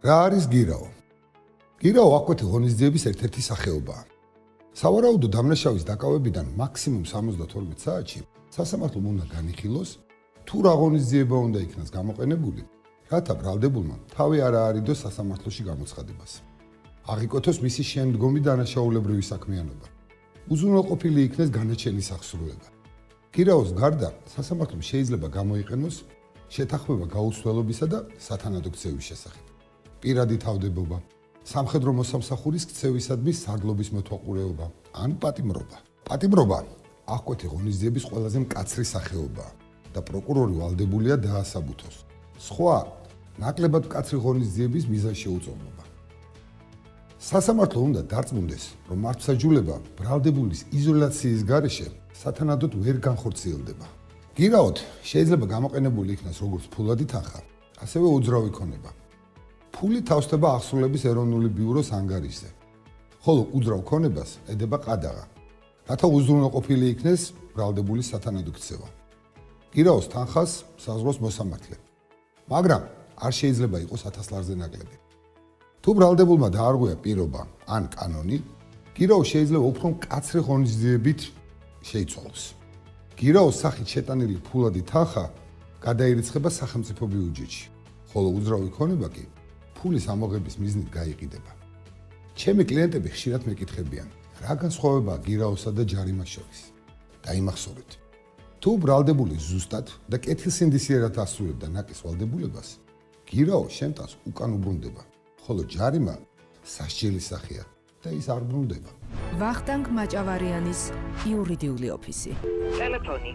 რა არის გირაო? გირაო აკვეთი ღონისძიების ერთ-ერთი სახეობაა. სავარაუდო დამნაშავის დაკავებიდან მაქსიმუმ 72 საათში სასამართლომ უნდა განიხილოს, თუ რა ღონისძიება უნდა იქნას გამოყენებული, რათა ბრალდებულმა თავი არ აარიდოს სასამართლოში გამოცხადებას. აღიკვეთოს მისი შემდგომი დანაშაულებრივი საქმიანობა. უზრუნველყოფილი იქნეს განაჩენის აღსრულება. გირაოს გარდა სასამართლომ შეიძლება გამოიყენოს შეთანხმება გაუცვლელობისა და სათანადო ქცევის შესახებ. პირადი თავდებობა, სამხედრო მოსამსახურის ქცევისადმი სარდლობის მეთვალყურეობა ან პატიმრობა. პატიმრობა აღკვეთი ღონისძიების ყველაზე მკაცრი სახეობაა და პროკურორი ვალდებულია დაასაბუთოს. სხვა ნაკლებად მკაცრი ღონისძიების მიზანშეუწონობა. სასამართლო უნდა დარწმუნდეს, რომ მართლმსაჯულება ბრალდებულის იზოლაციის გარეშე სათანადოდ ვერ განხორციელდება. გირაოდ შეიძლება გამოყენებული იქნას როგორც ფულადი თანხა, ასევე უძრავი ქონება. ფული თავსდება აღსრულების ეროვნული ბიუროს ანგარიშზე, ხოლო უძრავ ქონებას ედება ყადაღა, რათა უზრუნველყოფილი იქნეს ბრალდებულის სათანადო ქცევა. გირაოს თანხას საზღვრავს მოსამართლე, მაგრამ არ შეიძლება იყოს 1000 ლარზე ნაკლები. თუ ბრალდებულმა დაარღვია პირობა ან კანონი, გირაოს შეიძლება უფრო მკაცრი ღონისძიებით შეიცვალოს. გირაოს სახით შეტანილი ფულადი თანხა გადაირიცხება სახელმწიფო ბიუჯეტში, ხოლო უძრავი ქონება კი ფულის ამოღების მიზნით გაიყიდება. ჩემი კლიენტები ხშირად მეკითხებიან, რა განსხვავებაა გირაოსა და ჯარიმას შორის. დაიმახსოვრეთ. თუ ბრალდებული ზუსტად და კეთილსინდისიერად ასრულებდა ნაკის ვალდებულებას, გირაო შემტანს უკან უბრუნდება, ხოლო ჯარიმა სასჯელის სახეა და ის არ ბრუნდება. ვახტანგ მაჭავარიანის იურიდიული ოფისი. ტელეფონი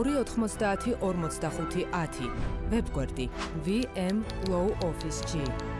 290 45 10. ვებგვერდი vmlawoffice.g